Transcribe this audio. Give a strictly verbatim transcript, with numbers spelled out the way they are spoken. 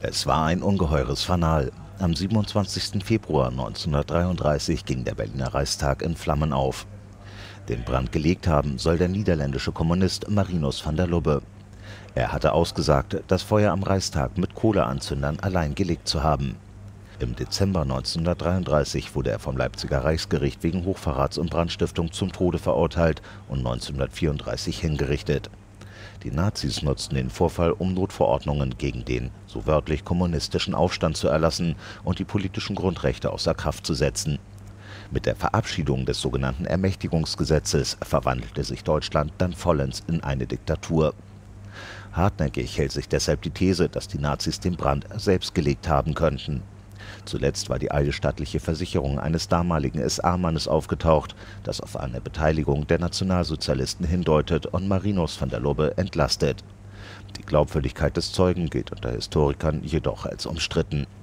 Es war ein ungeheures Fanal. Am siebenundzwanzigsten Februar neunzehnhundertdreiunddreißig ging der Berliner Reichstag in Flammen auf. Den Brand gelegt haben soll der niederländische Kommunist Marinus van der Lubbe. Er hatte ausgesagt, das Feuer am Reichstag mit Kohleanzündern allein gelegt zu haben. Im Dezember neunzehnhundertdreiunddreißig wurde er vom Leipziger Reichsgericht wegen Hochverrats und Brandstiftung zum Tode verurteilt und neunzehnhundertvierunddreißig hingerichtet. Die Nazis nutzten den Vorfall, um Notverordnungen gegen den, so wörtlich, kommunistischen Aufstand zu erlassen und die politischen Grundrechte außer Kraft zu setzen. Mit der Verabschiedung des sogenannten Ermächtigungsgesetzes verwandelte sich Deutschland dann vollends in eine Diktatur. Hartnäckig hält sich deshalb die These, dass die Nazis den Brand selbst gelegt haben könnten. Zuletzt war die eidesstattliche Versicherung eines damaligen S A-Mannes aufgetaucht, das auf eine Beteiligung der Nationalsozialisten hindeutet und Marinus van der Lubbe entlastet. Die Glaubwürdigkeit des Zeugen gilt unter Historikern jedoch als umstritten.